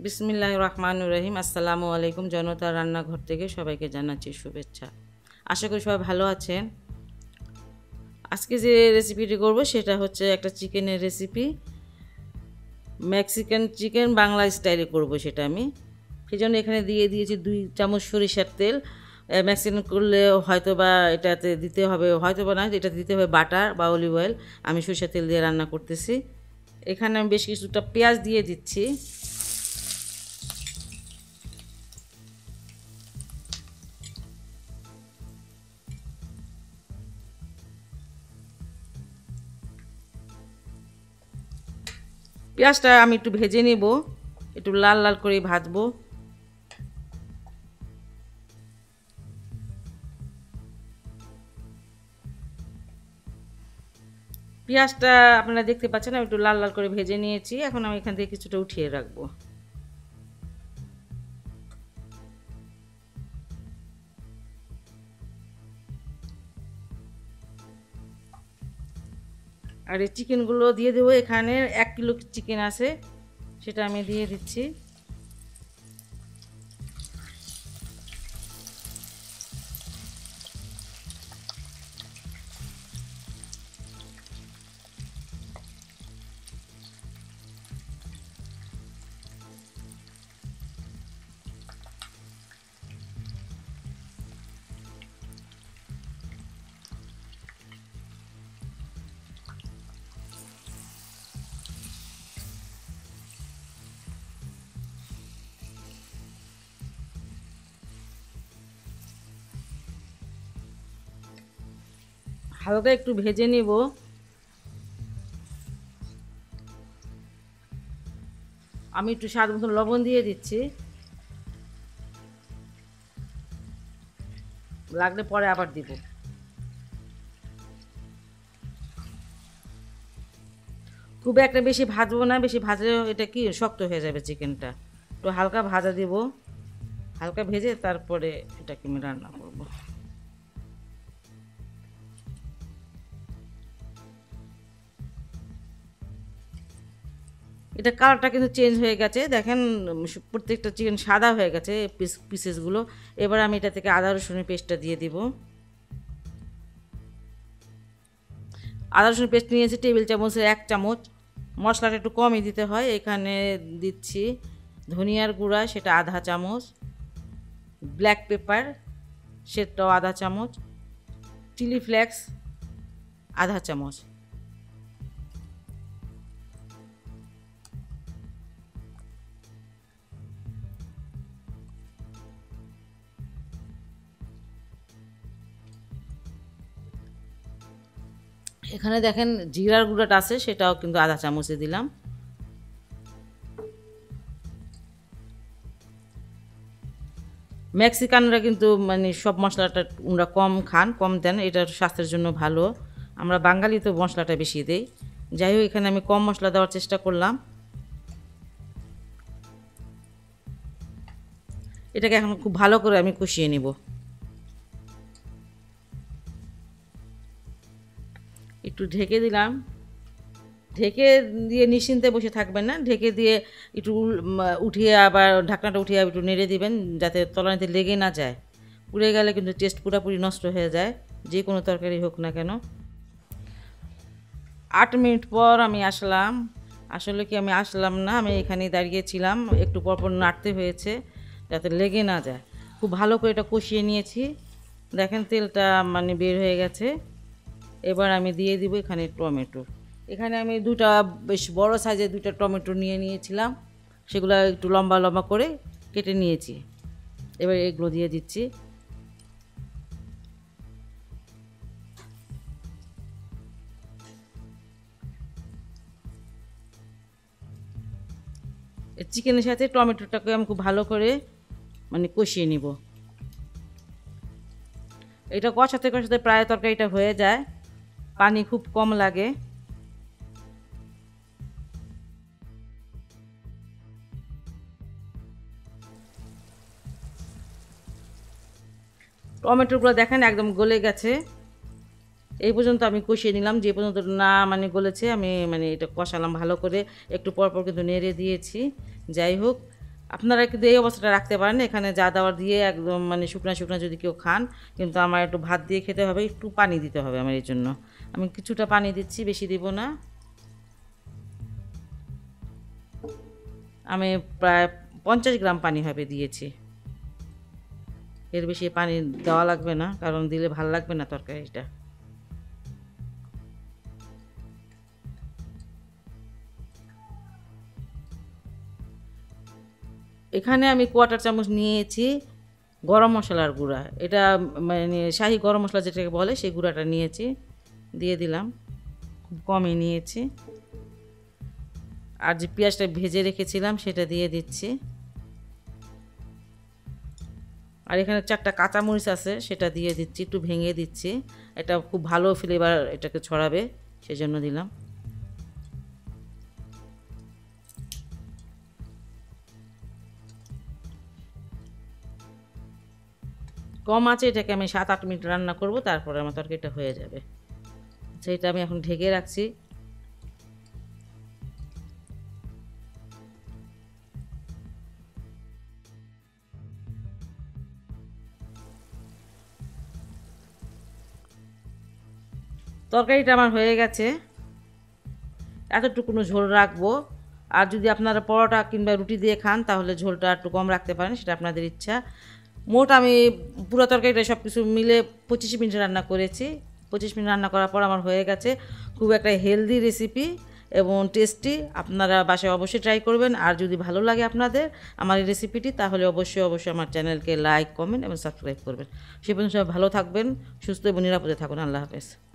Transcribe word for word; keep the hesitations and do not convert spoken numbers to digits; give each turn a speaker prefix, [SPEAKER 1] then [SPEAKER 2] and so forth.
[SPEAKER 1] বিসমিল্লাহির রহমানির রহিম। আসসালামু আলাইকুম। জনতা রান্নাঘর থেকে সবাইকে জানাচ্ছি শুভেচ্ছা। আশা করি সবাই ভালো আছেন। আজকে যে রেসিপিটি করব সেটা হচ্ছে একটা চিকেনের রেসিপি, মেক্সিকান চিকেন বাংলা স্টাইলে করব সেটা আমি। সেই জন্য এখানে দিয়ে দিয়েছি দুই চামচ সরিষার তেল। মেক্সিকান করলে হয়তো বা এটাতে দিতে হবে, হয়তো বা না, এটাতে দিতে হবে বাটার বা অলিভ অয়েল। আমি সরিষার তেল দিয়ে রান্না করতেছি। এখানে আমি বেশ কিছুটা পেঁয়াজ দিয়ে দিচ্ছি। পেঁয়াজটা আমি একটু ভেজে নেব, একটু লাল লাল করে ভাজবো। পেঁয়াজটা আপনারা দেখতে পাচ্ছেন আমি একটু লাল লাল করে ভেজে নিয়েছি। এখন আমি এখান থেকে কিছুটা উঠিয়ে রাখবো। আর এই চিকেনগুলো দিয়ে দেবো। এখানে এক কিলো চিকেন আছে, সেটা আমি দিয়ে দিচ্ছি। হালকা একটু ভেজে নিব। আমি একটু স্বাদ মতো লবণ দিয়ে দিচ্ছি, লাগলে পরে আবার দিব। খুব একটা বেশি ভাজবো না, বেশি ভাজলে এটা কি শক্ত হয়ে যাবে চিকেনটা। একটু হালকা ভাজা দিব, হালকা ভেজে তারপরে এটাকে আমি রান্না করব। এটা কালারটা কিন্তু চেঞ্জ হয়ে গেছে, দেখেন প্রত্যেকটা চিকেন সাদা হয়ে গেছে পিস পিসেসগুলো। এবার আমি এটা থেকে আদা রসুনের পেস্টটা দিয়ে দিব। আদা রসুন পেস্ট নিয়েছি টেবিল চামচের এক চামচ। মশলাটা একটু কমই দিতে হয়। এখানে দিচ্ছি ধনিয়ার গুঁড়া, সেটা আধা চামচ। ব্ল্যাক পেপার, সেটাও আধা চামচ। চিলি ফ্লেক্স আধা চামচ। এখানে দেখেন জিরার গুঁড়াটা আছে, সেটাও কিন্তু আধা চামচে দিলাম। মেক্সিকানরা কিন্তু মানে সব মশলাটা ওরা কম খান, কম দেন, এটা স্বাস্থ্যের জন্য ভালো। আমরা বাঙালি তো মশলাটা বেশি দেই। যাই হোক, এখানে আমি কম মশলা দেওয়ার চেষ্টা করলাম। এটাকে এখন খুব ভালো করে আমি কষিয়ে নিব। একটু ঢেকে দিলাম। ঢেকে দিয়ে নিশ্চিন্তে বসে থাকবেন না, ঢেকে দিয়ে একটু উঠিয়ে আবার ঢাকনাটা উঠিয়ে একটু নেড়ে দিবেন, যাতে তলানিতে লেগে না যায়। পুড়ে গেলে কিন্তু টেস্ট পুরোপুরি নষ্ট হয়ে যায়, যে কোনো তরকারি হোক না কেন। আট মিনিট পর আমি আসলাম। আসলে কি আমি আসলাম না, আমি এখানেই দাঁড়িয়েছিলাম। একটু পরপর নাড়তে হয়েছে যাতে লেগে না যায়। খুব ভালো করে এটা কষিয়ে নিয়েছি। দেখেন তেলটা মানে বের হয়ে গেছে। এবার আমি দিয়ে দিব এখানে টমেটো। এখানে আমি দুটা বেশ বড় সাইজের দুটা টমেটো নিয়ে নিয়েছিলাম, সেগুলো একটু লম্বা লম্বা করে কেটে নিয়েছি। এবার এগুলো দিয়ে দিচ্ছি। চিকেনের সাথে টমেটোটাকে আমি খুব ভালো করে মানে কষিয়ে নিব। এটা কষাতে কষাতে প্রায় তরকারিটা হয়ে যায়, পানি খুব কম লাগে। টমেটোগুলো দেখেন একদম গলে গেছে। এই পর্যন্ত আমি কষিয়ে নিলাম। যে পর্যন্ত না মানে গলেছে আমি মানে এটা কষালাম ভালো করে, একটু পরপর কিন্তু নেড়ে দিয়েছি। যাই হোক, আপনারা কিন্তু এই অবস্থাটা রাখতে পারেন, এখানে যা দেওয়ার দিয়ে একদম মানে শুকনা শুকনা যদি কেউ খান, কিন্তু আমার একটু ভাত দিয়ে খেতে হবে, একটু পানি দিতে হবে আমার, এই জন্য আমি কিছুটা পানি দিচ্ছি, বেশি দিব না। আমি প্রায় পঞ্চাশ গ্রাম পানি হবে দিয়েছি, এর বেশি পানি দেওয়া লাগবে না, কারণ দিলে ভালো লাগবে না তরকারিটা। এখানে আমি কোয়ার্টার চামচ নিয়েছি গরম মশলার গুঁড়া, এটা মানে শাহি গরম মশলা যেটাকে বলে সেই গুঁড়াটা নিয়েছি, দিয়ে দিলাম, খুব কমই নিয়েছি। আর যে পেঁয়াজটা ভেজে রেখেছিলাম সেটা দিয়ে দিচ্ছি। আর এখানে চারটা কাঁচামরিচ আছে সেটা দিয়ে দিচ্ছি, একটু ভেঙে দিচ্ছি, এটা খুব ভালো ফ্লেভার এটাকে ছড়াবে, সেজন্য দিলাম। কম আছে এটাকে আমি সাত আট মিনিট রান্না করব, তারপরে আমার তরকারিটা হয়ে যাবে। আচ্ছা, এটা আমি এখন ঢেকে রাখছি। তরকারিটা আমার হয়ে গেছে, এতটুকুনো ঝোল রাখবো। আর যদি আপনারা পরোটা কিংবা রুটি দিয়ে খান তাহলে ঝোলটা একটু কম রাখতে পারেন, সেটা আপনাদের ইচ্ছা। মোট আমি পুরো তরকারিটা সব কিছু মিলে পঁচিশ মিনিট রান্না করেছি। পঁচিশ মিনিট রান্না করার পর আমার হয়ে গেছে। খুব একটা হেলদি রেসিপি এবং টেস্টি, আপনারা বাসায় অবশ্যই ট্রাই করবেন। আর যদি ভালো লাগে আপনাদের আমার এই রেসিপিটি, তাহলে অবশ্যই অবশ্যই আমার চ্যানেলকে লাইক, কমেন্ট এবং সাবস্ক্রাইব করবেন। সে পর্যন্ত সবাই ভালো থাকবেন, সুস্থ এবং নিরাপদে থাকুন। আল্লাহ হাফেজ।